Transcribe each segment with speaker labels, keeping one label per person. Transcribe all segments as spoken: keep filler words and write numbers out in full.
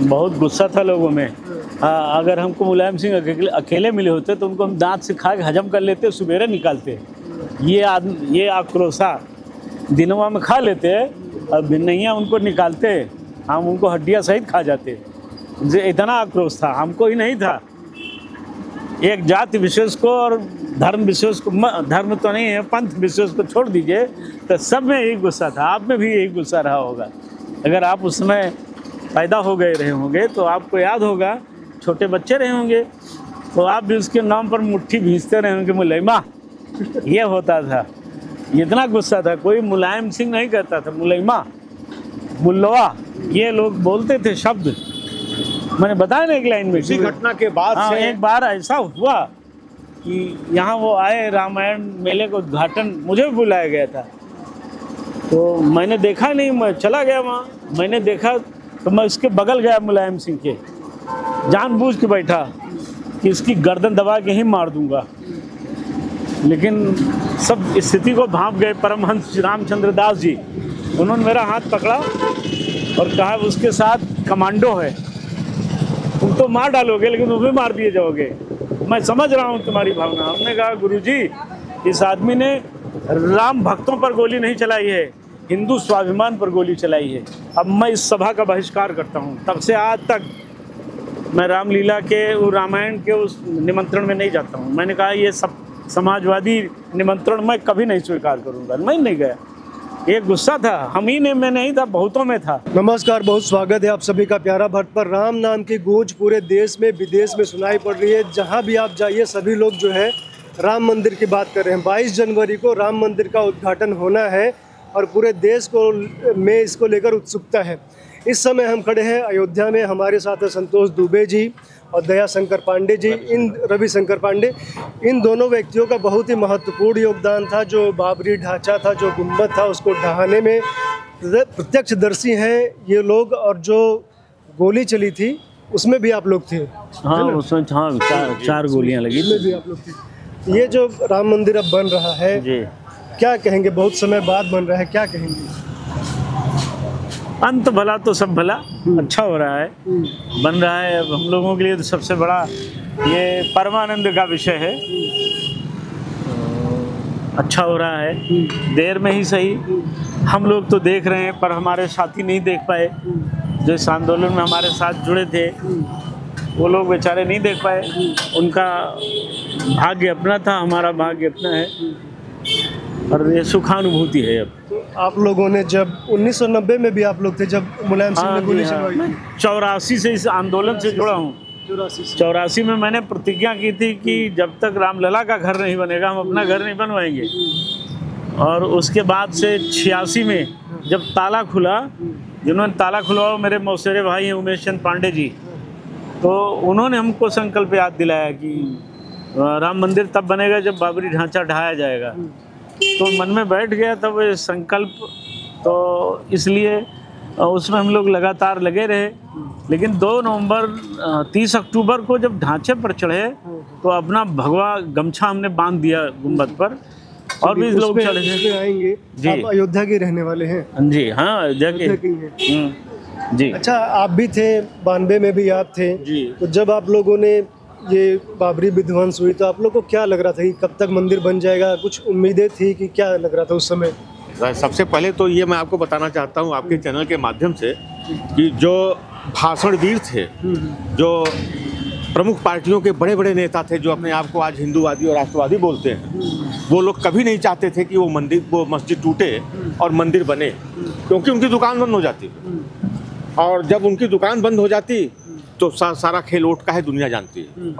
Speaker 1: बहुत गुस्सा था लोगों में। हाँ, अगर हमको मुलायम सिंह अकेले, अकेले मिले होते तो उनको हम दांत से खा के हजम कर लेते, सुबेरे निकालते। ये आदमी ये आक्रोशा दिनवा में खा लेते और भिन्नैया उनको निकालते, हम उनको हड्डियाँ सहित खा जाते। इतना आक्रोश था, हमको ही नहीं था। एक जाति विशेष को और धर्म विशेष को, धर्म तो नहीं है, पंथ विशेष को छोड़ दीजिए, तो सब में यही गुस्सा था। आप में भी यही गुस्सा रहा होगा। अगर आप उस समय पैदा हो गए रहे होंगे तो आपको याद होगा, छोटे बच्चे रहे होंगे तो आप भी उसके नाम पर मुट्ठी भींचते रहे होंगे, मुलैमा। ये होता था, इतना गुस्सा था। कोई मुलायम सिंह नहीं कहता था, मुलैमा, मुल्लवा, ये लोग बोलते थे शब्द। मैंने बताया ना एक लाइन में।
Speaker 2: इसी घटना के बाद
Speaker 1: हाँ,
Speaker 2: से
Speaker 1: एक बार ऐसा हुआ कि यहाँ वो आए, रामायण मेले का उद्घाटन, मुझे भी बुलाया गया था। तो मैंने देखा नहीं, मैं चला गया वहाँ। मैंने देखा तो मैं उसके बगल गया मुलायम सिंह के, जानबूझ के बैठा कि इसकी गर्दन दबा के ही मार दूंगा। लेकिन सब स्थिति को भांप गए। परमहंस रामचंद्र दास जी, उन्होंने मेरा हाथ पकड़ा और कहा उसके साथ कमांडो है, तुम तो मार डालोगे लेकिन तुम भी मार दिए जाओगे। मैं समझ रहा हूँ तुम्हारी भावना। हमने कहा गुरुजी, इस आदमी ने राम भक्तों पर गोली नहीं चलाई है, हिंदू स्वाभिमान पर गोली चलाई है। अब मैं इस सभा का बहिष्कार करता हूँ। तब से आज तक मैं रामलीला के, वो रामायण के उस निमंत्रण में नहीं जाता हूँ। मैंने कहा ये सब समाजवादी निमंत्रण मैं कभी नहीं स्वीकार करूँगा। मैं नहीं गया। ये गुस्सा था, हम ही ने में नहीं था, बहुतों में था।
Speaker 2: नमस्कार, बहुत स्वागत है आप सभी का प्यारा भट्ट पर। राम नाम की गूंज पूरे देश में विदेश में सुनाई पड़ रही है। जहां भी आप जाइए सभी लोग जो है राम मंदिर की बात कर रहे हैं। बाईस जनवरी को राम मंदिर का उद्घाटन होना है और पूरे देश को में इसको लेकर उत्सुकता है। इस समय हम खड़े हैं अयोध्या में। हमारे साथ है संतोष दुबे जी और दया शंकर पांडे जी, इन रवि शंकर पांडे। इन दोनों व्यक्तियों का बहुत ही महत्वपूर्ण योगदान था। जो बाबरी ढांचा था, जो गुम्बद था, उसको ढहाने में प्रत्यक्षदर्शी हैं ये लोग। और जो गोली चली थी उसमें भी आप लोग थे।
Speaker 1: हाँ, उसमें हाँ चार, चार गोलियां लगी,
Speaker 2: उसमें भी आप लोग थे। ये जो राम मंदिर अब बन रहा है जी, क्या कहेंगे? बहुत समय बाद बन रहा है, क्या कहेंगे?
Speaker 1: अंत भला तो सब भला, अच्छा हो रहा है, बन रहा है। अब हम लोगों के लिए तो सबसे बड़ा ये परमानंद का विषय है। अच्छा हो रहा है, देर में ही सही। हम लोग तो देख रहे हैं पर हमारे साथी नहीं देख पाए। जो इस आंदोलन में हमारे साथ जुड़े थे वो लोग बेचारे नहीं देख पाए। उनका भाग्य अपना था, हमारा भाग्य अपना है और ये सुखानुभूति है। अब
Speaker 2: तो आप लोगों ने जब उन्नीस सौ नब्बे में भी आप लोग थे जब मुलायम सिंह ने गोली चलवाई।
Speaker 1: चौरासी से इस आंदोलन से जुड़ा हूँ। चौरासी में मैंने प्रतिज्ञा की थी कि जब तक रामलला का घर नहीं बनेगा हम अपना घर नहीं बनवाएंगे। और उसके बाद से छियासी में जब ताला खुला, जिन्होंने ताला खुलवाया मेरे मौसेरे भाई हैं उमेश चंद पांडे जी, तो उन्होंने हमको संकल्प याद दिलाया कि राम मंदिर तब बनेगा जब बाबरी ढांचा ढहाया जाएगा। तो मन में बैठ गया तब ये संकल्प। तो इसलिए उसमें हम लोग लगातार लगे रहे। लेकिन दो नवंबर तीस अक्टूबर को जब ढांचे पर चढ़े तो अपना भगवा गमछा हमने बांध दिया गुंबद पर और भी लोग चढ़े थे।
Speaker 2: आएंगे जी। आप अयोध्या के रहने वाले हैं?
Speaker 1: जी हाँ, अयोध्या के जी।
Speaker 2: अच्छा, आप भी थे, बानवे में भी आप थे जी। तो जब आप लोगों ने ये बाबरी विध्वंस हुई तो आप लोग को क्या लग रहा था कि कब तक मंदिर बन जाएगा? कुछ उम्मीदें थी कि क्या लग रहा था उस समय?
Speaker 3: सबसे पहले तो ये मैं आपको बताना चाहता हूँ आपके चैनल के माध्यम से कि जो भाषणवीर थे, जो प्रमुख पार्टियों के बड़े बड़े नेता थे, जो अपने आप को आज हिंदूवादी और राष्ट्रवादी बोलते हैं, वो लोग कभी नहीं चाहते थे कि वो मंदिर वो मस्जिद टूटे और मंदिर बने, क्योंकि उनकी दुकान बंद हो जाती। और जब उनकी दुकान बंद हो जाती तो सा, सारा खेल ओट का है, दुनिया जानती है।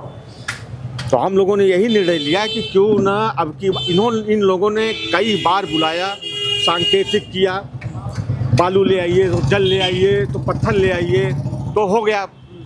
Speaker 3: तो हम लोगों ने यही निर्णय लिया कि क्यों ना अब की इन्होंने इन लोगों ने कई बार बुलाया, सांकेतिक किया, बालू ले आइए तो जल ले आइए तो पत्थर ले आइए तो हो गया।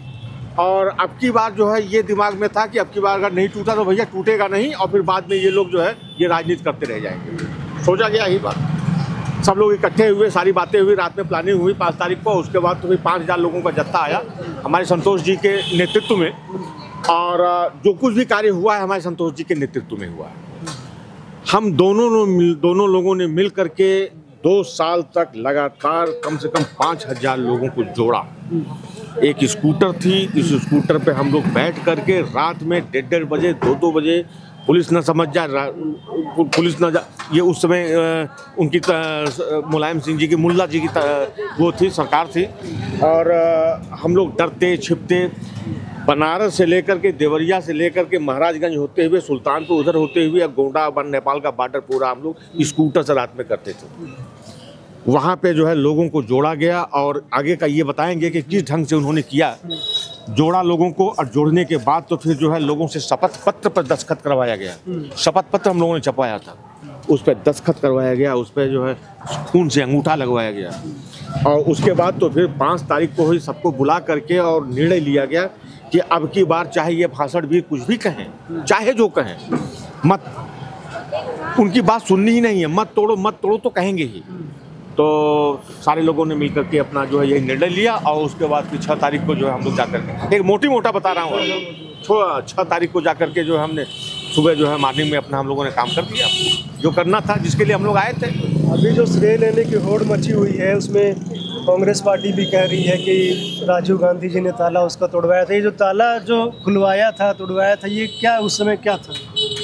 Speaker 3: और अब की बार जो है ये दिमाग में था कि अब की बार अगर नहीं टूटा तो भैया टूटेगा नहीं, और फिर बाद में ये लोग जो है ये राजनीति करते रह जाएंगे। सोचा गया यही बात। सब लोग इकट्ठे हुए, सारी बातें हुई, रात में प्लानिंग हुई पाँच तारीख को। उसके बाद तो फिर पाँच हज़ार लोगों का जत्था आया हमारे संतोष जी के नेतृत्व में, और जो कुछ भी कार्य हुआ है हमारे संतोष जी के नेतृत्व में हुआ है। हम दोनों दोनों लोगों ने मिल करके दो साल तक लगातार कम से कम पाँच हज़ार लोगों को जोड़ा एक स्कूटर थी, इस स्कूटर पे हम लोग बैठ करके रात में डेढ़ डेढ़ बजे दो दो बजे, पुलिस न समझ जाए, पुलिस न जा, ये उस समय उनकी मुलायम सिंह जी की, मुल्ला जी की वो थी, सरकार थी, और हम लोग डरते छिपते बनारस से लेकर के, देवरिया से लेकर के, महाराजगंज होते हुए, सुल्तानपुर उधर होते हुए, या गोंडा नेपाल का बॉर्डर पूरा हम लोग स्कूटर से रात में करते थे। वहाँ पे जो है लोगों को जोड़ा गया, और आगे का ये बताएंगे कि किस ढंग से उन्होंने किया। जोड़ा लोगों को, और जोड़ने के बाद तो फिर जो है लोगों से शपथ पत्र पर दस्तखत करवाया गया। शपथ पत्र हम लोगों ने छपवाया था, उस पर दस्तखत करवाया गया, उस पर जो है खून से अंगूठा लगवाया गया, और उसके बाद तो फिर पाँच तारीख को ही सबको बुला करके और निर्णय लिया गया कि अब की बार चाहे ये भाषण भी कुछ भी कहें, चाहे जो कहें, मत, उनकी बात सुननी ही नहीं है, मत तोड़ो मत तोड़ो तो कहेंगे ही। तो सारे लोगों ने मिलकर के अपना जो है ये निर्णय लिया, और उसके बाद फिर छः तारीख को जो है हम लोग जाकर के, एक मोटी मोटा बता रहा हूँ, छः तारीख को जाकर के जो है हमने सुबह जो है मॉर्निंग में अपना हम लोगों ने काम कर दिया, जो करना था, जिसके लिए हम लोग आए थे।
Speaker 2: अभी जो श्रेय लेने की होड़ मची हुई है, उसमें कांग्रेस पार्टी भी कह रही है कि राजीव गांधी जी ने ताला उसका तोड़वाया था। ये जो ताला जो खुलवाया था, तोड़वाया था, ये क्या उस समय क्या था?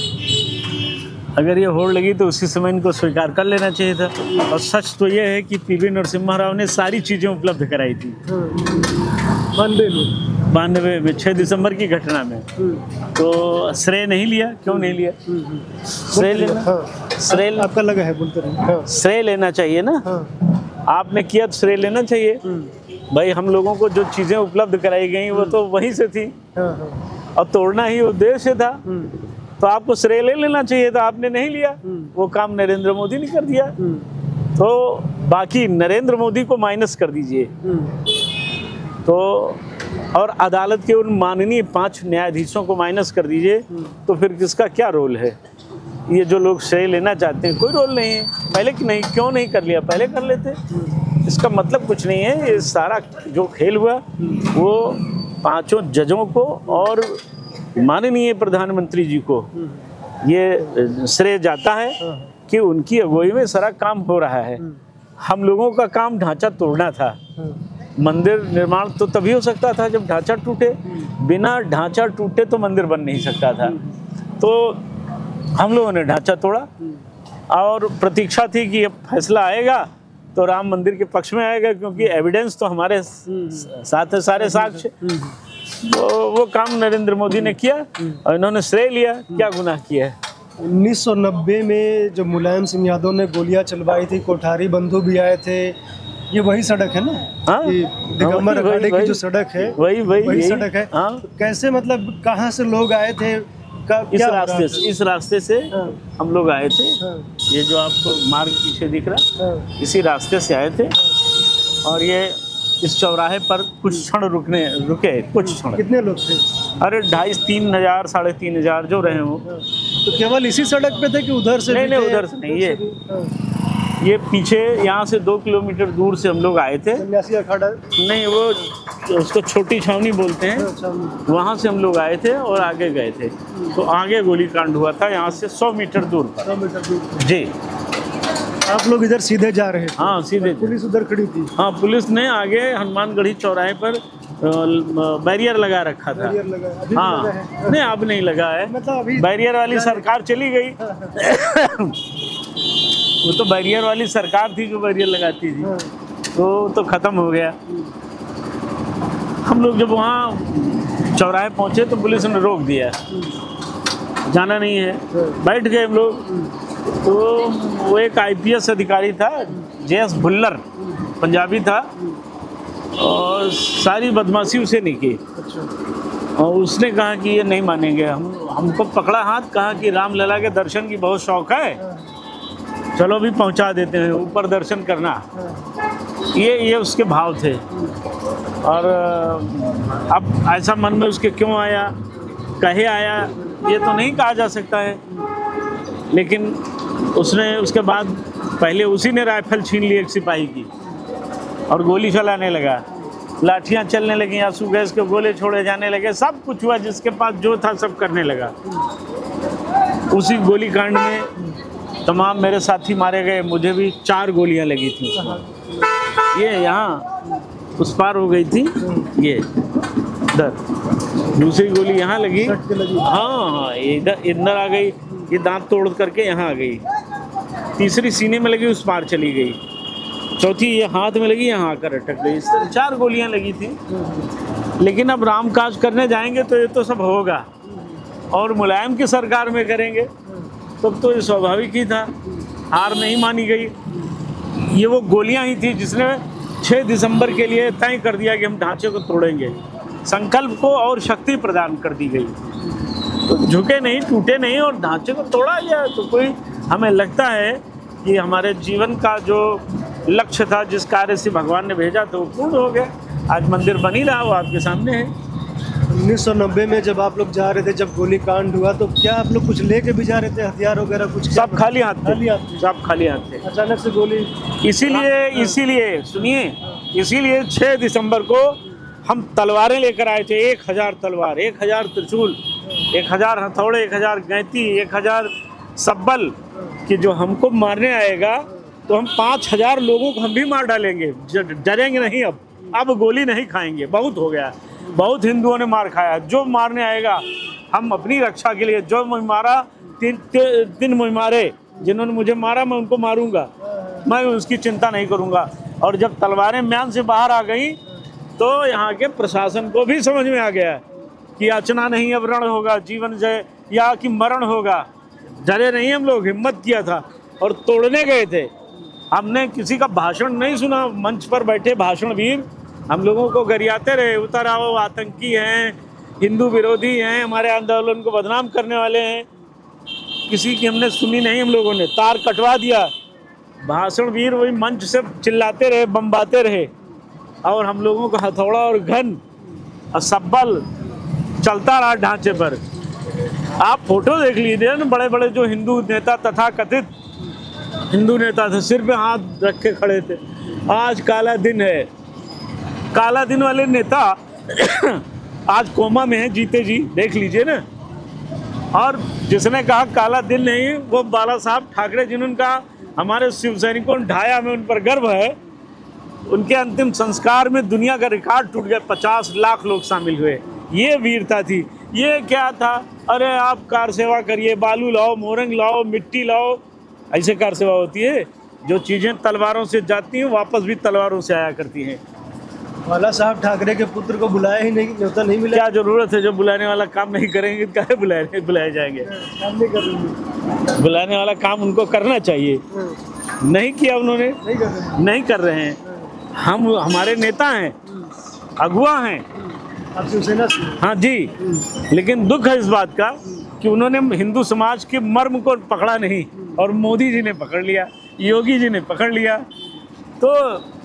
Speaker 1: अगर ये होड़ लगी तो उसी समय इनको स्वीकार कर लेना चाहिए था। और सच तो ये है कि पीवी नरसिम्हा राव ने सारी चीज़ें उपलब्ध कराई थी
Speaker 2: बानवे में
Speaker 1: बानवे में छः दिसंबर की घटना में। तो श्रेय नहीं लिया, क्यों नहीं लिया? श्रेय लेना,
Speaker 2: हाँ,
Speaker 1: श्रेय
Speaker 2: आपका लगा है, बोलते रहे। हाँ,
Speaker 1: श्रेय लेना चाहिए ना।
Speaker 2: हाँ,
Speaker 1: आपने किया तो श्रेय लेना चाहिए। भाई हम लोगों को जो चीज़ें उपलब्ध कराई गई वो तो वहीं से थी,
Speaker 2: हाँ, हाँ,
Speaker 1: और तोड़ना ही उद्देश्य था, तो आपको श्रेय ले लेना चाहिए था, आपने नहीं लिया। वो काम नरेंद्र मोदी ने कर दिया। तो बाकी नरेंद्र मोदी को माइनस कर दीजिए, तो और अदालत के उन माननीय पांच न्यायाधीशों को माइनस कर दीजिए, तो फिर किसका क्या रोल है? ये जो लोग श्रेय लेना चाहते हैं, कोई रोल नहीं है। पहले कि नहीं, क्यों नहीं कर लिया? पहले कर लेते। इसका मतलब कुछ नहीं है। ये सारा जो खेल हुआ वो पांचों जजों को और माननीय प्रधानमंत्री जी को ये श्रेय जाता है कि उनकी अगुवाई में सारा काम हो रहा है। हम लोगों का काम ढांचा तोड़ना था। मंदिर निर्माण तो तभी हो सकता था जब ढांचा टूटे, बिना ढांचा टूटे तो मंदिर बन नहीं सकता था। तो हम लोगों ने ढांचा तोड़ा, और प्रतीक्षा थी कि अब फैसला आएगा तो राम मंदिर के पक्ष में आएगा, क्योंकि एविडेंस तो हमारे साथ है, सारे साक्ष्य। वो वो काम नरेंद्र मोदी ने किया और इन्होंने श्रेय लिया। क्या गुनाह किया है?
Speaker 2: उन्नीस सौ नब्बे में जब मुलायम सिंह यादव ने गोलियां चलवाई थी, कोठारी बंधु भी आए थे, ये वही सड़क है ना?
Speaker 1: हाँ,
Speaker 2: दिगंबर अखाड़े की जो सड़क है,
Speaker 1: वही वही
Speaker 2: वही सड़क है।
Speaker 1: हाँ।
Speaker 2: तो कैसे, मतलब कहाँ से लोग आए थे?
Speaker 1: इस रास्ते से इस रास्ते से
Speaker 2: हाँ।
Speaker 1: हम लोग आए थे।
Speaker 2: हाँ।
Speaker 1: ये जो आपको मार्ग पीछे दिख रहा,
Speaker 2: हाँ।
Speaker 1: इसी रास्ते से आए थे, और ये इस चौराहे पर कुछ क्षण रुकने रुके कुछ क्षण।
Speaker 2: कितने लोग थे?
Speaker 1: अरे ढाई तीन हजार साढ़े तीन हजार जो रहे हो।
Speaker 2: तो केवल इसी सड़क पे थे कि उधर से?
Speaker 1: नहीं नहीं, उधर से नहीं। ये ये पीछे यहाँ से दो किलोमीटर दूर से हम लोग आए थे।
Speaker 2: सन्यासी अखाड़ा
Speaker 1: नहीं, वो उसको छोटी छावनी बोलते हैं, वहाँ से हम लोग आए थे और आगे गए थे। तो आगे गोलीकांड हुआ था, यहाँ से सौ मीटर दूर पर।
Speaker 2: सौ मीटर दूर
Speaker 1: जी।
Speaker 2: आप लोग इधर सीधे जा रहे थे?
Speaker 1: हाँ, सीधे।
Speaker 2: पुलिस उधर खड़ी थी?
Speaker 1: हाँ, पुलिस ने आगे हनुमानगढ़ी चौराहे पर बैरियर लगा रखा था।
Speaker 2: बैरियर लगा है? अभी भी
Speaker 1: हाँ,
Speaker 2: लगा है?
Speaker 1: नहीं अब नहीं लगा है।
Speaker 2: मतलब अभी
Speaker 1: बैरियर वाली सरकार चली गई। वो तो बैरियर वाली सरकार थी जो बैरियर लगाती थी, तो तो खत्म हो गया। हम लोग जब वहाँ चौराहे पहुँचे तो पुलिस ने रोक दिया, जाना नहीं है। बैठ गए हम लोग। तो वो एक आईपीएस अधिकारी था, जे एस भुल्लर, पंजाबी था, और सारी बदमाशी उसे नहीं की। और उसने कहा कि ये नहीं मानेंगे। हम हमको पकड़ा हाथ, कहा कि रामलला के दर्शन की बहुत शौक है, चलो भी पहुंचा देते हैं, ऊपर दर्शन करना। ये ये उसके भाव थे। और अब ऐसा मन में उसके क्यों आया, कहे आया, ये तो नहीं कहा जा सकता है। लेकिन उसने उसके बाद पहले उसी ने राइफल छीन ली एक सिपाही की और गोली चलाने लगा, लाठियां चलने लगी, आंसू गैस के गोले छोड़े जाने लगे, सब कुछ हुआ, जिसके पास जो था सब करने लगा। उसी गोली कांड में तमाम मेरे साथी मारे गए, मुझे भी चार गोलियां लगी थी। ये यहाँ उस पार हो गई थी, ये इधर दूसरी गोली यहाँ लगी,
Speaker 2: सट के लगी।
Speaker 1: हाँ हाँ ये इधर इधर आ गई, ये दांत तोड़ करके यहाँ आ गई, तीसरी सीने में लगी, उस पार चली गई, चौथी ये हाथ में लगी, यहाँ आकर अटक गई। इस तरह चार गोलियां लगी थी। लेकिन अब राम काज करने जाएंगे तो ये तो सब होगा, और मुलायम की सरकार में करेंगे तब तो ये स्वाभाविक ही था, हार नहीं मानी गई। ये वो गोलियां ही थी जिसने छह दिसंबर के लिए तय कर दिया कि हम ढांचे को तोड़ेंगे, संकल्प को और शक्ति प्रदान कर दी गई। तो झुके नहीं, टूटे नहीं और ढांचे को तोड़ा गया। तो कोई हमें लगता है कि हमारे जीवन का जो लक्ष्य था, जिस कार्य से भगवान ने भेजा तो वो पूर्ण हो गया। आज मंदिर बन ही रहा, वो आपके सामने है।
Speaker 2: उन्नीस सौ नब्बे में जब आप लोग जा रहे थे, जब गोली कांड हुआ, तो क्या आप लोग कुछ लेके भी जा रहे थे, हथियार वगैरह कुछ?
Speaker 1: सब खाली हाथ थे,
Speaker 2: खाली हाथ थे।
Speaker 1: सब खाली हाथ थे।
Speaker 2: अचानक से गोली,
Speaker 1: इसीलिए इसीलिए सुनिए, इसीलिए छह दिसंबर को हम तलवारें लेकर आए थे, एक हजार तलवार, एक हजार त्रिशूल, एक हजार हथौड़े, एक हजार गैंती, एक हजार सब्बल, कि जो हमको मारने आएगा तो हम पाँच हजार लोगों को हम भी मार डालेंगे, डरेंगे नहीं। अब अब गोली नहीं खाएंगे, बहुत हो गया, बहुत हिंदुओं ने मार खाया। जो मारने आएगा हम अपनी रक्षा के लिए, जो मुझे मारा, तीन तीन मुझे मारे, जिन्होंने मुझे मारा मैं उनको मारूंगा, मैं उसकी चिंता नहीं करूंगा। और जब तलवारें म्यान से बाहर आ गई तो यहाँ के प्रशासन को भी समझ में आ गया कि याचना नहीं, अब रण होगा, जीवन जय या कि मरण होगा। डरे नहीं हम लोग, हिम्मत किया था और तोड़ने गए थे। हमने किसी का भाषण नहीं सुना, मंच पर बैठे भाषण वीर हम लोगों को गरियाते रहे, उतर आओ, आतंकी हैं, हिंदू विरोधी हैं, हमारे आंदोलन को बदनाम करने वाले हैं। किसी की हमने सुनी नहीं, हम लोगों ने तार कटवा दिया। भाषण वीर वही मंच से चिल्लाते रहे, बम्बाते रहे, और हम लोगों का हथौड़ा और घन और सब्बल चलता रहा ढांचे पर। आप फोटो देख लीजिए ना, बड़े बड़े जो हिंदू नेता, तथा कथित हिंदू नेता थे, सिर पे हाथ रख के खड़े थे। आज काला दिन है, काला दिन वाले नेता आज कोमा में है, जीते जी, देख लीजिए ना। और जिसने कहा काला दिन नहीं, वो बाला साहब ठाकरे, जिन्होंने कहा हमारे शिव सैनिकों ने ढाया, हमें उन पर गर्व है। उनके अंतिम संस्कार में दुनिया का रिकॉर्ड टूट गया, पचास लाख लोग शामिल हुए। ये वीरता थी। ये क्या था, अरे आप कार सेवा करिए, बालू लाओ, मोरंग लाओ, मिट्टी लाओ, ऐसे कार सेवा होती है। जो चीज़ें तलवारों से जाती हैं वापस भी तलवारों से आया करती हैं।
Speaker 2: बाला साहब ठाकरे के पुत्र को बुलाया ही नहीं, न्योता नहीं मिला।
Speaker 1: क्या जरूरत है, जो बुलाने वाला काम नहीं करेंगे क्या बुलाए बुलाए जाएंगे?
Speaker 2: काम नहीं कर रहे,
Speaker 1: बुलाने वाला काम उनको करना चाहिए, नहीं किया उन्होंने,
Speaker 2: नहीं कर रहे,
Speaker 1: नहीं कर रहे हैं। हम हमारे नेता हैं, अगुआ हैं,
Speaker 2: आप शिवसेना से?
Speaker 1: हाँ जी। लेकिन दुख है इस बात का कि उन्होंने हिंदू समाज के मर्म को पकड़ा नहीं, और मोदी जी ने पकड़ लिया, योगी जी ने पकड़ लिया। तो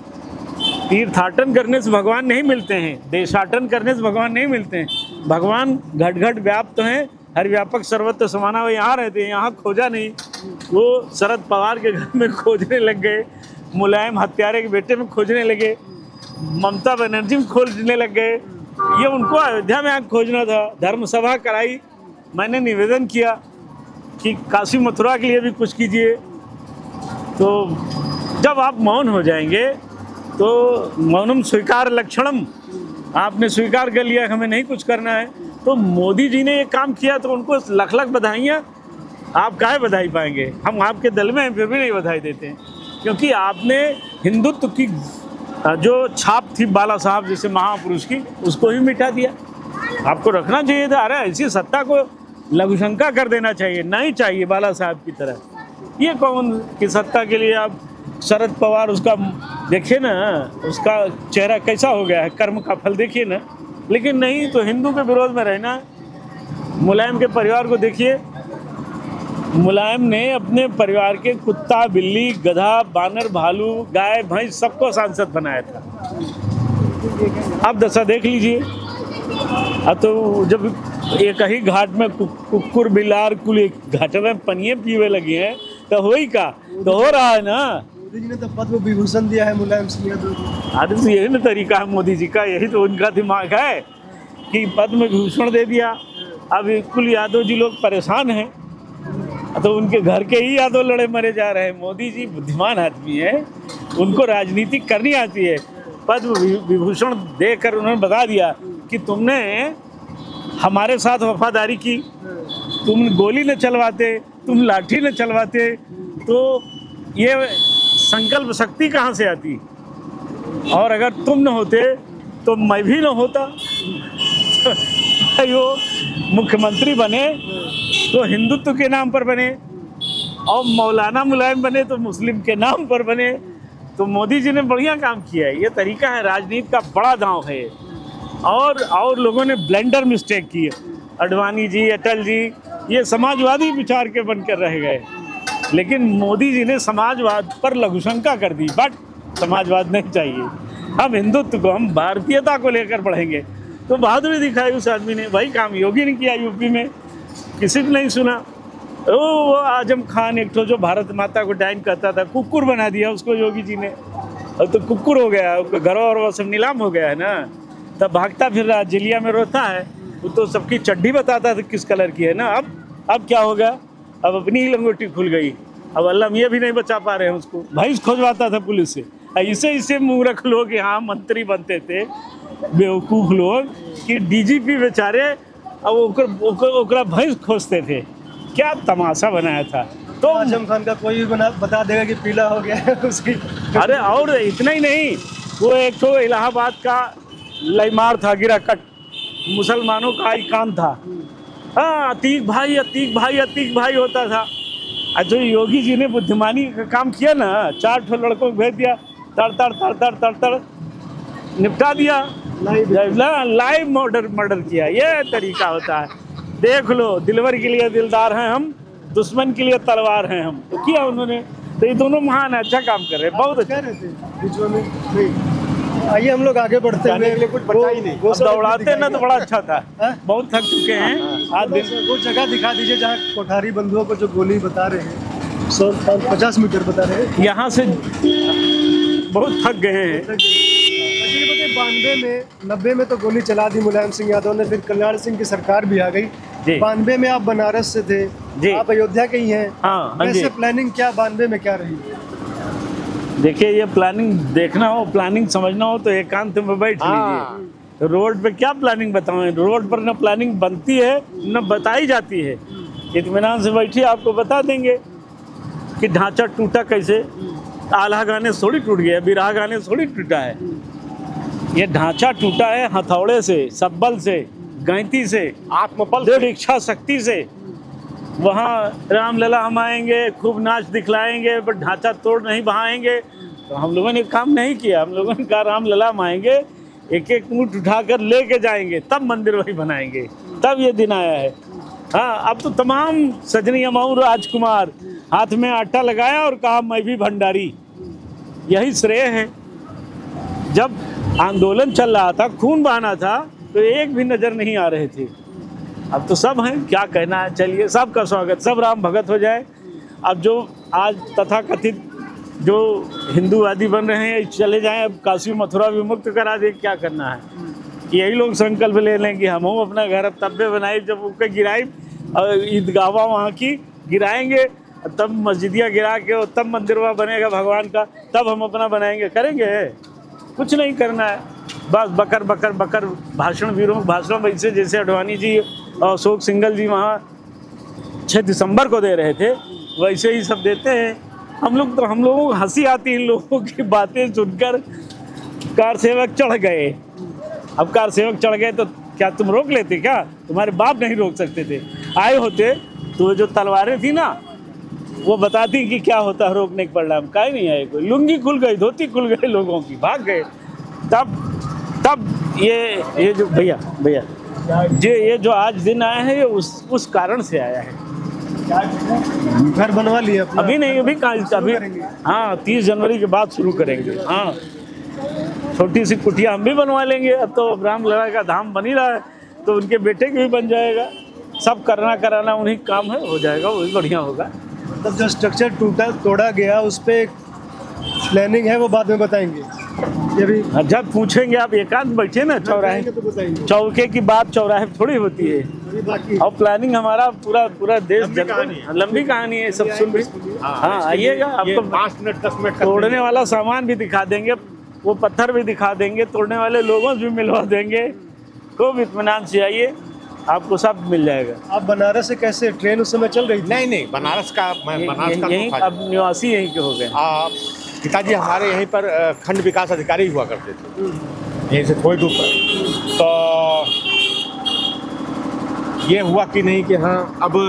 Speaker 1: तीर्थाटन करने से भगवान नहीं मिलते हैं, देशाटन करने से भगवान नहीं मिलते हैं। भगवान घट घट व्याप्त हैं, हर व्यापक सर्वत्र समाना। वो यहाँ रहते हैं, यहाँ खोजा नहीं। वो शरद पवार के घर में खोजने लग गए, मुलायम हत्यारे के बेटे में खोजने लगे, ममता बनर्जी में खोजने लग गए। ये उनको अयोध्या में आकर खोजना था। धर्म सभा कराई, मैंने निवेदन किया कि काशी मथुरा के लिए भी कुछ कीजिए। तो जब आप मौन हो जाएंगे तो मौनम स्वीकार लक्षणम, आपने स्वीकार कर लिया हमें नहीं कुछ करना है। तो मोदी जी ने ये काम किया तो उनको लख लख बधाइयाँ। आप काहे बधाई पाएंगे, हम आपके दल में हैं फिर भी नहीं बधाई देते हैं, क्योंकि आपने हिंदुत्व की जो छाप थी बाला साहब जैसे महापुरुष की, उसको ही मिटा दिया। आपको रखना चाहिए था, अरे ऐसी सत्ता को लघुशंका कर देना चाहिए, नहीं चाहिए बाला साहब की तरह। ये कौन की सत्ता के लिए आप शरद पवार, उसका देखिए ना, उसका चेहरा कैसा हो गया है, कर्म का फल देखिए ना। लेकिन नहीं, तो हिंदू के विरोध में रहना। मुलायम के परिवार को देखिए, मुलायम ने अपने परिवार के कुत्ता, बिल्ली, गधा, बानर, भालू, गाय, भैंस सबको सांसद बनाया था। आप दशा देख लीजिए। अब तो जब एक ही घाट में कुकुर, बिलार, कुल एक घाट में पनिये पीवे लगे हैं तो हो ही का, तो हो रहा है ना।
Speaker 2: मोदी जी ने तो पद्म विभूषण दिया है मुलायम सिंह यादव को।
Speaker 1: अरे तो यही ना तरीका है मोदी जी का, यही तो उनका दिमाग है कि पद्म विभूषण दे दिया। अब कुल यादव जी लोग परेशान हैं, तो उनके घर के ही यादव लड़े मरे जा रहे हैं। मोदी जी बुद्धिमान आदमी है, उनको राजनीति करनी आती है। पद्म विभूषण देकर उन्होंने बता दिया कि तुमने हमारे साथ वफादारी की, तुम गोली न चलवाते, तुम लाठी न चलवाते, तो ये संकल्प शक्ति कहाँ से आती? और अगर तुम न होते तो मैं भी न होता। वो मुख्यमंत्री बने तो हिंदुत्व के नाम पर बने, और मौलाना मुलायम बने तो मुस्लिम के नाम पर बने। तो मोदी जी ने बढ़िया काम किया है। ये तरीका है, राजनीति का बड़ा दांव है। और और लोगों ने ब्लेंडर मिस्टेक की है। अडवाणी जी, अटल जी, ये समाजवादी विचार के बनकर रह गए, लेकिन मोदी जी ने समाजवाद पर लघुशंका कर दी। बट समाजवाद नहीं चाहिए, हम हिंदुत्व को, हम भारतीयता को लेकर बढ़ेंगे। तो बहादुरी दिखाई उस आदमी ने। वही काम योगी ने किया यूपी में, किसी ने नहीं सुना। ओ वो आजम खान एक तो जो भारत माता को डाइन कहता था, कुकुर बना दिया उसको योगी जी ने। अब तो कुकुर हो गया, घरों और वो सब नीलाम हो गया है ना। तब भागता फिर रहा, जिलिया में रोता है। वो तो सबकी चड्डी बताता था किस कलर की है ना। अब अब क्या हो गया? अब अपनी ही लंगोटी खुल गई। अब अल्लाह मियाँ भी नहीं बचा पा रहे हैं उसको। भैंस खोजवाता था पुलिस से। इसे इसे मूर्ख लोग यहाँ मंत्री बनते थे, बेवकूफ़ लोग, कि डीजीपी बेचारे अब ओकरा भैंस खोजते थे। क्या तमाशा बनाया था।
Speaker 2: तो आजम खान का कोई भी बना बता देगा कि पीला हो गया है उसकी।
Speaker 1: अरे और इतना ही नहीं, वो एक तो इलाहाबाद का लईमार था, गिराकट, मुसलमानों का आइकान था। हाँ, अतीक भाई अतीक भाई अतीक भाई होता था। जो योगी जी ने बुद्धिमानी का काम किया ना, चार ठो लड़कों को भेज दिया, तड़ तड़ तड़ तड़ तड़ तड़ निपटा दिया, लाइव मर्डर मर्डर किया। ये तरीका होता है। देख लो, दिलवर के लिए दिलदार हैं हम, दुश्मन के लिए तलवार हैं हम। तो किया उन्होंने। तो ये दोनों महान अच्छा काम कर रहे हैं, बहुत अच्छा।
Speaker 2: आइए हम लोग आगे बढ़ते हैं।
Speaker 3: कुछ बता ही नहीं,
Speaker 1: दौड़ाते ना तो बड़ा अच्छा था। बहुत थक चुके हैं आज दिन।
Speaker 2: वो जगह दिखा दीजिए जहाँ कोठारी बंधुओं को जो गोली बता रहे हैं, सौ पचास मीटर बता रहे हैं,
Speaker 1: यहाँ से बहुत थक गए हैं।
Speaker 2: बानवे में नब्बे में तो गोली चला दी मुलायम सिंह यादव ने, फिर कल्याण सिंह की सरकार भी आ गई। बानवे में आप बनारस से थे, आप अयोध्या के ही हैं।
Speaker 1: हाँ,
Speaker 2: वैसे प्लानिंग क्या बानवे में क्या रही?
Speaker 1: देखिए, ये प्लानिंग देखना हो, प्लानिंग समझना हो तो एकांत में बैठ लीजिए। रोड पे क्या प्लानिंग बताएं? रोड पर न प्लानिंग बनती है न बताई जाती है। इत्मीनान से बैठिए, आपको बता देंगे कि ढांचा टूटा कैसे। आल्हा गाने थोड़ी टूट गया, बिरहा गाने थोड़ी टूटा है। ये ढांचा टूटा है हथौड़े से, सब्बल से, गैंती से, आत्मबल से, इच्छा शक्ति से। वहाँ रामलला हम आएंगे, खूब नाच दिखलाएंगे, बट ढांचा तोड़ नहीं बहाएंगे। तो हम लोगों ने काम नहीं किया। हम लोगों ने कहा रामलला हम आएंगे, एक एक ऊँट उठाकर लेके जाएंगे, तब मंदिर वही बनाएंगे। तब ये दिन आया है। हाँ, अब तो तमाम सजनी अमाऊ राजकुमार हाथ में आटा लगाया और कहा मैं भी भंडारी। यही श्रेय है। जब आंदोलन चल रहा था, खून बहाना था, तो एक भी नज़र नहीं आ रहे थे। अब तो सब हैं, क्या कहना है। चलिए, सबका स्वागत, सब राम भगत हो जाए। अब जो आज तथाकथित जो हिंदूवादी बन रहे हैं चले जाएं, अब काशी मथुरा विमुक्त करा दे। क्या करना है? यही लोग संकल्प ले लें कि हम अपना घर अब तब्बे बनाए, जब उसके गिराई और ईदगाह वहाँ की गिराएंगे, तब मस्जिदिया गिरा के तब मंदिर वहाँ बनेगा भगवान का, तब हम अपना बनाएंगे। करेंगे? कुछ नहीं करना है। बस बकर बकर बकर भाषण वीरों भाषण वैसे जैसे अडवाणी जी और अशोक सिंघल जी वहाँ छः दिसंबर को दे रहे थे, वैसे ही सब देते हैं। हम लोग तो हम लोगों को हंसी आती है इन लोगों की बातें सुनकर। कार सेवक चढ़ गए। अब कार सेवक चढ़ गए तो क्या तुम रोक लेते? क्या तुम्हारे बाप नहीं रोक सकते थे? आए होते तो जो तलवारें थी ना, वो बताती कि क्या होता है रोकने के परिणाम। काहे नहीं आए कोई। लुंगी खुल गई, धोती खुल गई लोगों की, भाग गए। तब तब ये ये जो भैया भैया जो ये जो आज दिन आया है, ये उस उस कारण से आया है।
Speaker 2: घर बनवा लिया
Speaker 1: अभी नहीं, अभी कहाँ, अभी हाँ तीस जनवरी के बाद शुरू करेंगे। हाँ, छोटी सी कुटिया हम भी बनवा लेंगे। अब तो रामलला का धाम बन ही रहा है, तो उनके बेटे के भी बन जाएगा। सब करना कराना उन्हीं काम है, हो जाएगा, वही बढ़िया होगा।
Speaker 2: तब जो स्ट्रक्चर टूटा तोड़ा गया, उस पर प्लानिंग है, वो बाद में बताएंगे। ये भी
Speaker 1: जब पूछेंगे आप, एकांत बैठे ना चौराहे,
Speaker 2: तो
Speaker 1: चौके की बात चौराहे थोड़ी होती है। और प्लानिंग हमारा पूरा पूरा देश लंबी कहानी है, सब सुन भी। हाँ, आइएगा, आपको
Speaker 3: पाँच मिनट दस मिनट
Speaker 1: तोड़ने वाला सामान भी दिखा देंगे। वो पत्थर भी दिखा देंगे, तोड़ने वाले लोगों से भी मिलवा देंगे। खूब इत्मीनान से आइए, आपको सब मिल जाएगा।
Speaker 2: आप बनारस से कैसे, ट्रेन उस समय चल रही थी?
Speaker 3: नहीं नहीं, बनारस का मैं
Speaker 1: ये-
Speaker 3: बनारस का
Speaker 1: यहीं
Speaker 3: तो था।
Speaker 1: अब निवासी यहीं के हो गए।
Speaker 3: आ, पिताजी हमारे यहीं पर अ, खंड विकास अधिकारी हुआ करते थे, यहीं से थोड़ी दूर पर। तो ये हुआ कि नहीं कि हाँ अब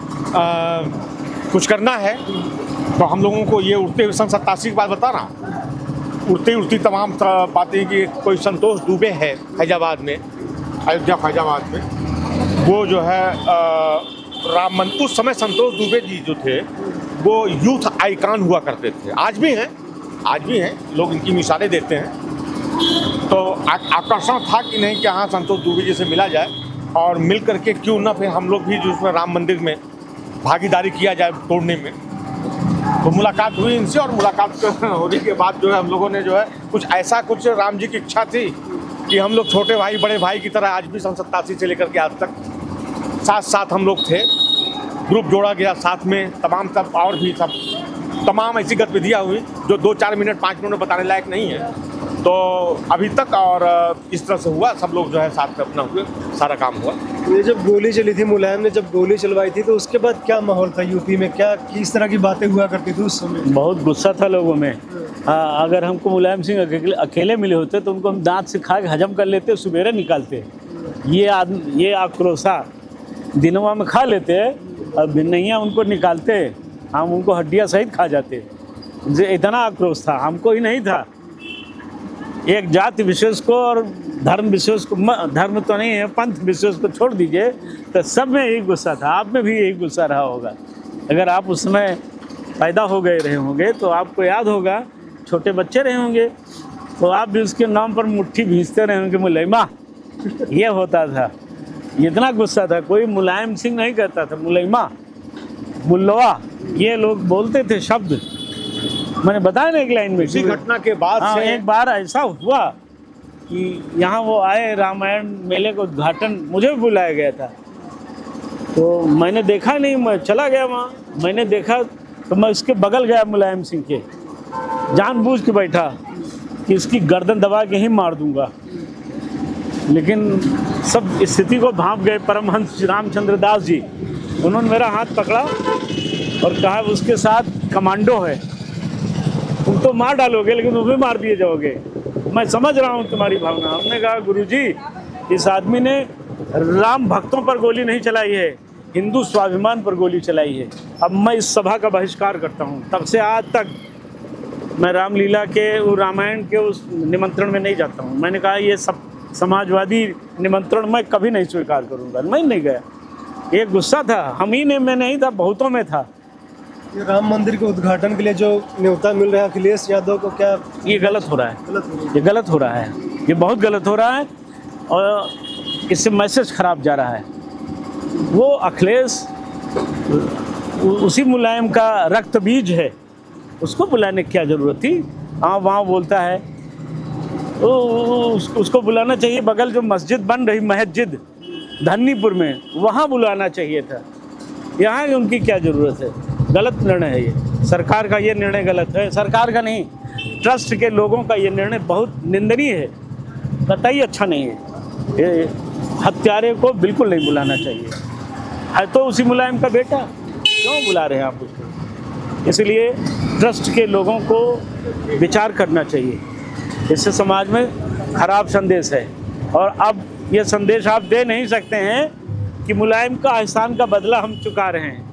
Speaker 3: आ, कुछ करना है, तो हम लोगों को ये उड़ते हुए सन सत्तासी की बात बता रहा हूँ, उड़ती उड़ती तमाम त- बातें कि कोई संतोष दुबे है फैजाबाद में, अयोध्या फैजाबाद में, वो जो है आ, राम मंदिर, उस समय संतोष दुबे जी जो थे वो यूथ आइकॉन हुआ करते थे, आज भी हैं, आज भी हैं, लोग इनकी मिसालें देते हैं। तो आ- आकर्षण था कि नहीं कि हाँ संतोष दुबे जी से मिला जाए और मिल करके क्यों ना फिर हम लोग भी जो उसमें राम मंदिर में भागीदारी किया जाए तोड़ने में। तो मुलाकात हुई इनसे, और मुलाकात होने के बाद जो है हम लोगों ने जो है कुछ ऐसा, कुछ राम जी की इच्छा थी कि हम लोग छोटे भाई बड़े भाई की तरह आज भी सन सत्तासी से लेकर के आज तक साथ साथ हम लोग थे। ग्रुप जोड़ा गया साथ में, तमाम सब और भी सब तमाम ऐसी गतिविधियाँ हुई जो दो चार मिनट पाँच मिनट में बताने लायक नहीं है। तो अभी तक और इस तरह से हुआ, सब लोग जो है साथ में अपना हुए, सारा काम हुआ।
Speaker 2: ये जब गोली चली थी, मुलायम ने जब गोली चलवाई थी, तो उसके बाद क्या माहौल था यूपी में, क्या किस तरह की बातें हुआ करती थी उस समय?
Speaker 1: बहुत गुस्सा था लोगों में। हाँ, अगर हमको मुलायम सिंह अकेले अकेले मिले होते तो उनको हम दांत से खा के हजम कर लेते, सुबेरे निकालते। ये आदमी, ये आक्रोशा दिनवा में खा लेते और भिन्नैया उनको निकालते, हम उनको हड्डियाँ सहित खा जाते। जे इतना आक्रोश था, हमको ही नहीं था। एक जाति विशेष को और धर्म विशेष को, धर्म तो नहीं है, पंथ विशेष को छोड़ दीजिए, तो सब में यही गुस्सा था। आप में भी यही गुस्सा रहा होगा। अगर आप उस समय पैदा हो गए रहे होंगे तो आपको याद होगा, छोटे बच्चे रहे होंगे तो आप भी उसके नाम पर मुट्ठी भींचते रहे होंगे, मुलैमा, ये होता था। इतना गुस्सा था, कोई मुलायम सिंह नहीं कहता था, मुलैमा, मुल्लवा, ये लोग बोलते थे शब्द। मैंने बताया ना एक लाइन में।
Speaker 3: इसी घटना के बाद
Speaker 1: हाँ,
Speaker 3: से
Speaker 1: एक बार ऐसा हुआ कि यहाँ वो आए, रामायण मेले का उद्घाटन, मुझे भी बुलाया गया था। तो मैंने देखा नहीं, मैं चला गया वहाँ। मैंने देखा तो मैं उसके बगल गया मुलायम सिंह के, जानबूझ के बैठा कि इसकी गर्दन दबा के ही मार दूंगा। लेकिन सब स्थिति को भांप गए। परमहंस रामचंद्र दास जी, उन्होंने मेरा हाथ पकड़ा और कहा उसके साथ कमांडो है, तुम तो मार डालोगे लेकिन तुम भी मार दिए जाओगे। मैं समझ रहा हूँ तुम्हारी भावना। हमने कहा गुरुजी, इस आदमी ने राम भक्तों पर गोली नहीं चलाई है, हिंदू स्वाभिमान पर गोली चलाई है। अब मैं इस सभा का बहिष्कार करता हूँ। तब से आज तक मैं रामलीला के, वो रामायण के उस निमंत्रण में नहीं जाता हूँ। मैंने कहा ये सब समाजवादी निमंत्रण मैं कभी नहीं स्वीकार करूँगा। मैं नहीं गया। ये गुस्सा था, हम ही ने में नहीं था, बहुतों में था।
Speaker 2: ये राम मंदिर के उद्घाटन के लिए जो न्योता मिल रहा है अखिलेश यादव को, क्या
Speaker 1: ये गलत हो रहा है,
Speaker 2: गलत हो रही है?
Speaker 1: ये गलत हो रहा है, ये बहुत गलत हो रहा है और इससे मैसेज खराब जा रहा है। वो अखिलेश उसी मुलायम का रक्त बीज है, उसको बुलाने की क्या ज़रूरत थी? हाँ, वहाँ बोलता है तो उस, उसको बुलाना चाहिए। बगल जो मस्जिद बन रही, मस्जिद धन्नीपुर में, वहाँ बुलाना चाहिए था। यहाँ उनकी क्या ज़रूरत है? गलत निर्णय है ये। सरकार का ये निर्णय गलत है। सरकार का नहीं, ट्रस्ट के लोगों का ये निर्णय बहुत निंदनीय है, कतई अच्छा नहीं है। ये हत्यारे को बिल्कुल नहीं बुलाना चाहिए। है तो उसी मुलायम का बेटा, क्यों बुला रहे हैं आप उसको? इसलिए ट्रस्ट के लोगों को विचार करना चाहिए। इससे समाज में खराब संदेश है और अब ये संदेश आप दे नहीं सकते हैं कि मुलायम का एहसान का बदला हम चुका रहे हैं।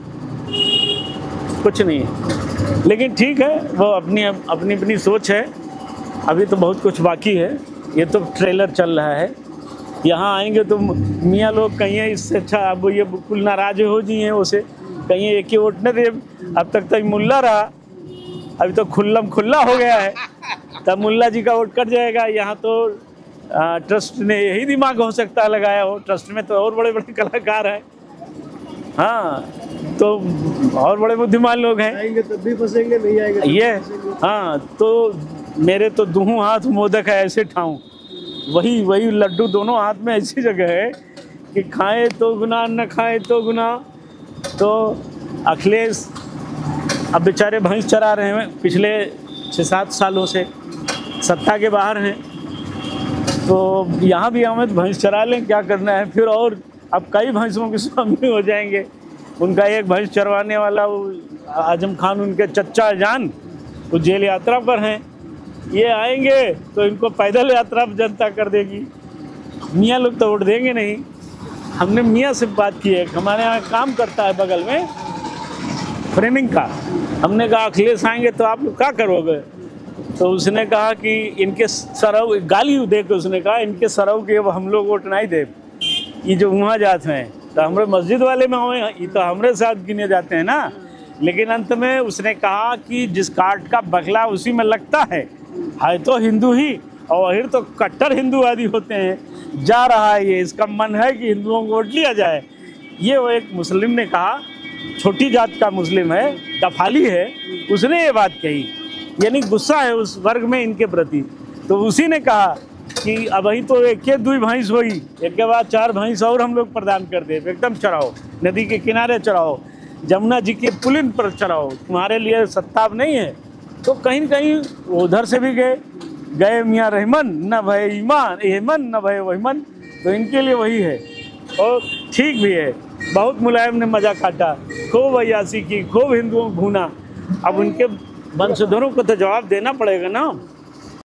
Speaker 1: कुछ नहीं है। लेकिन ठीक है, वो अपनी अपनी अपनी सोच है। अभी तो बहुत कुछ बाकी है, ये तो ट्रेलर चल रहा है। यहाँ आएंगे तो मियाँ लोग कहिए इससे अच्छा अब ये बिल्कुल नाराज हो जी हैं उसे, कहिए एक ही वोट न दे। अब तक तो मुल्ला रहा, अभी तो खुल्लम खुल्ला हो गया है, तब मुल्ला जी का वोट कट जाएगा। यहाँ तो आ, ट्रस्ट ने यही दिमाग हो सकता है लगाया हो। ट्रस्ट में तो और बड़े बड़े कलाकार हैं, हाँ, तो और बड़े बुद्धिमान लोग हैं।
Speaker 2: आएंगे तब भी फंसेंगे, नहीं आएंगे तब भी
Speaker 1: ये
Speaker 2: फंसेंगे।
Speaker 1: हाँ, तो मेरे तो दूहू हाथ मोदक है ऐसे ठाऊं, वही वही लड्डू दोनों हाथ में ऐसी जगह है कि खाए तो गुनाह, न खाए तो गुनाह। तो अखिलेश अब बेचारे भैंस चरा रहे हैं पिछले छः सात सालों से, सत्ता के बाहर हैं, तो यहाँ भी हमें भैंस चरा लें, क्या करना है फिर। और अब कई भैंसों के स्वामी हो जाएंगे। उनका एक भैंस चरवाने वाला वो आजम खान, उनके चच्चा जान, वो जेल यात्रा पर हैं। ये आएंगे तो इनको पैदल यात्रा जनता कर देगी। मियाँ लोग तो वोट देंगे नहीं। हमने मियाँ से बात की है, हमारे यहाँ काम करता है बगल में फ्रेमिंग का। हमने कहा अखिलेश आएंगे तो आप लोग क्या करोगे? तो उसने कहा कि इनके सरव, गाली दे के उसने कहा इनके सरव के अब हम लोग वोट नहीं दे, ये जो वहाँ जाते हैं तो हमारे मस्जिद वाले में हुए, ये तो हमारे साथ गिने जाते हैं ना। लेकिन अंत में उसने कहा कि जिस काट का बगला उसी में लगता है, है तो हिंदू ही, और वही तो कट्टर हिंदूवादी होते हैं। जा रहा है ये, इसका मन है कि हिंदुओं को वोट लिया जाए। ये वो एक मुस्लिम ने कहा, छोटी जात का मुस्लिम है, दफाली है, उसने ये बात कही, यानी गुस्सा है उस वर्ग में इनके प्रति। तो उसी ने कहा कि अब ही तो एक के दुई भैंस हुई, एक के बाद चार भैंस और हम लोग प्रदान कर दे, एकदम चराओ, नदी के किनारे चराओ, जमुना जी के पुलिन पर चराओ, तुम्हारे लिए सत्ता नहीं है। तो कहीं कहीं उधर से भी गए गए मियाँ रहमान, न भय ईमान एमन न भय वहीमन, तो इनके लिए वही है। और ठीक भी है, बहुत मुलायम ने मजा काटा, खूब अयासी की, खूब हिंदुओं को भूना। अब उनके वंशधरों को तो जवाब देना पड़ेगा ना।